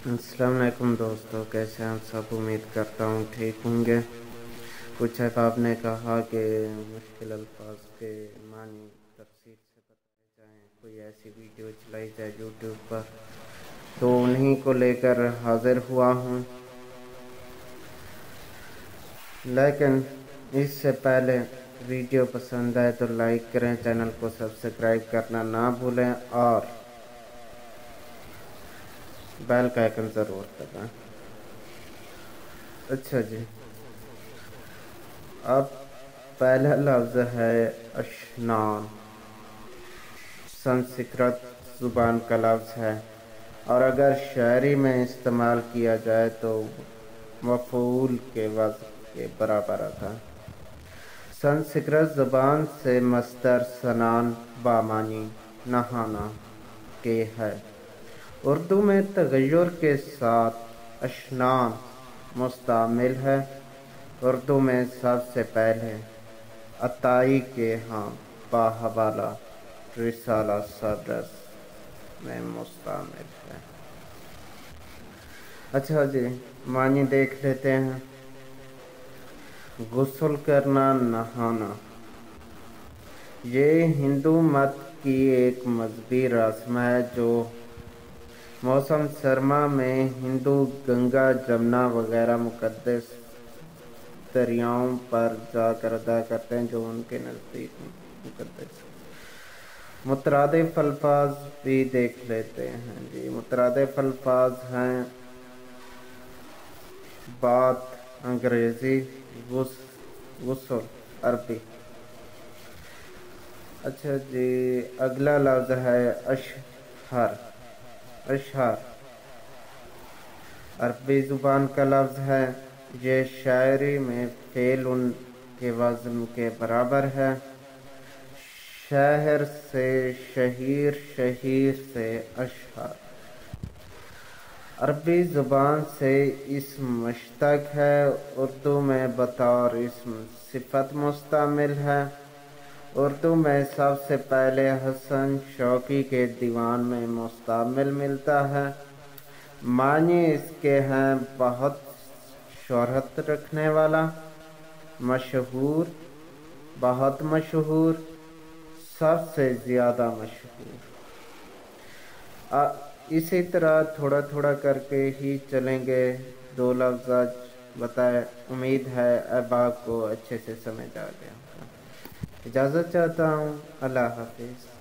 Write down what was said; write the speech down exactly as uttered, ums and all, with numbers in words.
السلام علیکم دوستو، کیسے ہیں آپ سب؟ امید کرتا ہوں ٹھیک ہوں گے۔ کچھ احباب نے کہا کہ مشکل الفاظ کے معنی تفصیل سے بتائے جائیں، کوئی ایسی ویڈیو چلائی جائے یوٹیوب پر، تو انہی کو لے کر حاضر ہوا ہوں۔ لیکن اس سے پہلے ویڈیو پسند آئے تو لائک کریں، چینل کو سبسکرائب کرنا نہ بھولیں اور بیل کا آئیکن ضرور دبائیں۔ اچھا جی، اب پہلا لفظ ہے اشنان۔ سنسکرت زبان کا لفظ ہے اور اگر شاعری میں استعمال کیا جائے تو مفعول کے وزن کے برابر آتا ہے۔ سنسکرت زبان سے مصدر سنان بامانی نہانا کے ہے۔ اردو میں تغیر کے ساتھ اشنان مستعمل ہے۔ اردو میں سب سے پہلے عطائی کے ہاں باحوالہ رسالہ صدرس میں مستعمل ہے۔ اچھا جی، معنی دیکھ لیتے ہیں۔ غسل کرنا، نہانا، یہ ہندو مت کی ایک مذہبی رسم ہے جو موسم سرما میں ہندو گنگا، جمنا وغیرہ مقدس دریاؤں پر جا کر ادا کرتے ہیں، جو ان کے نزدیک مقدس۔ مترادف الفاظ بھی دیکھ لیتے ہیں جی۔ مترادف الفاظ ہیں بات انگریزی، غسل عربی۔ اچھا جی، اگلا لفظ ہے اشہر۔ اشہر عربی زبان کا لفظ ہے۔ یہ شاعری میں فعل ان کے وزن کے برابر ہے۔ شہر سے شہیر، شہیر سے اشہر۔ عربی زبان سے اسم مشتق ہے۔ اردو میں بطور اسم صفت مستعمل ہے۔ اردو میں سب سے پہلے حسن شوقی کے دیوان میں مستعمل ملتا ہے۔ معنی اس کے ہیں بہت شہرت رکھنے والا، مشہور، بہت مشہور، سب سے زیادہ مشہور۔ اسی طرح تھوڑا تھوڑا کر کے ہی چلیں گے۔ دو لفظ آج بتائے، امید ہے احباب کو اچھے سے سمجھ آ گیا۔ اجازت چاہتا ہوں، اللہ حافظ۔